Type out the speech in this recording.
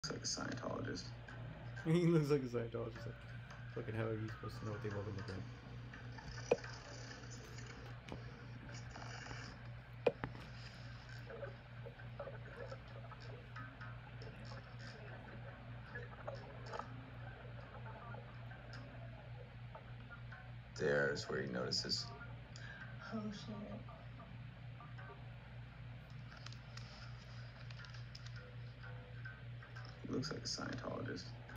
Like a Scientologist. He looks like a Scientologist. Like, fucking how are you supposed to know what they both look like? There's where he notices. Oh shit. He looks like a Scientologist.